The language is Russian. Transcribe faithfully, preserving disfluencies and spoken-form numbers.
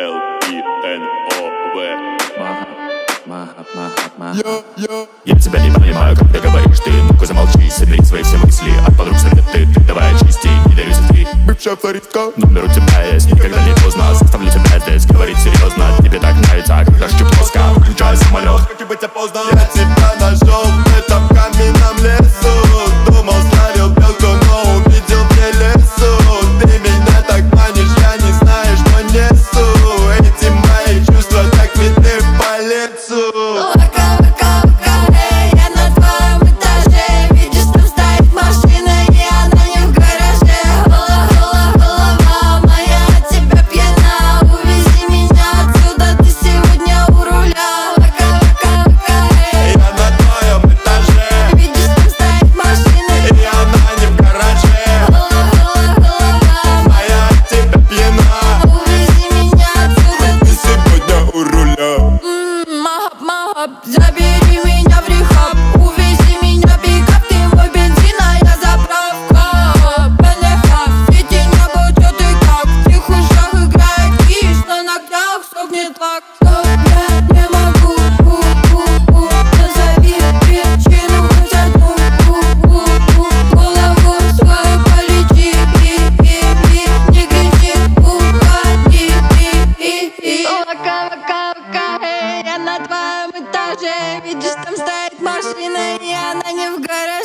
Л И Н О В. Я тебя не понимаю, когда говоришь ты. Ну-ка замолчи, собери свои все мысли. От подруг советы, ты давай очисти. Не дарю за три. Бывшая флористка. Номер у тебя есть, никогда не поздно. Заставлю тебя здесь говорить серьезно. Тебе так нравится, когда шчу плоско. Включай самолет. Хочу быть опознан. Я тебя нашел в этом каменном лесу. Думал, словил белку, но увидел мне лесу. Ты меня так манишь, я не знаю, что несу. Эти мои чувства так видны по лицу. Забери меня в рехаб, увези меня в пикап. Ты мой бензин, а я заправка. Бенеха, в свете неба, чё ты как? В тех ушах играет киш, на ногтях сохнет лак. Стоп, я не могу, у-у-у. Назови причину, хоть одну, у-у-у. Голову свою полечи, и-и-и. Не кричи, уходи, и-и-и. Лака-лака-лака, эй, я на твоем этаже. Видишь, там стоит машина, и она не в гараже.